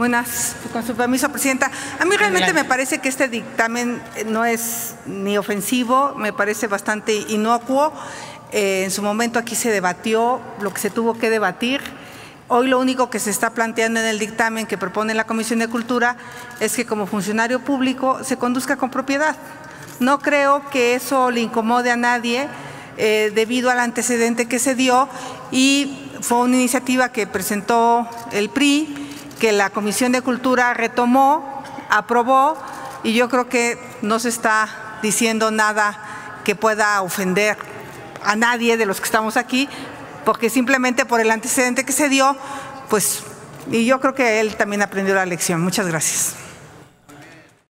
Buenas, con su permiso, Presidenta. A mí realmente me parece que este dictamen no es ni ofensivo, me parece bastante inocuo. En su momento aquí se debatió lo que se tuvo que debatir. Hoy lo único que se está planteando en el dictamen que propone la Comisión de Cultura es que como funcionario público se conduzca con propiedad. No creo que eso le incomode a nadie debido al antecedente que se dio, y fue una iniciativa que presentó el PRI, que la Comisión de Cultura retomó, aprobó, y yo creo que no se está diciendo nada que pueda ofender a nadie de los que estamos aquí, porque simplemente por el antecedente que se dio, pues, y yo creo que él también aprendió la lección. Muchas gracias.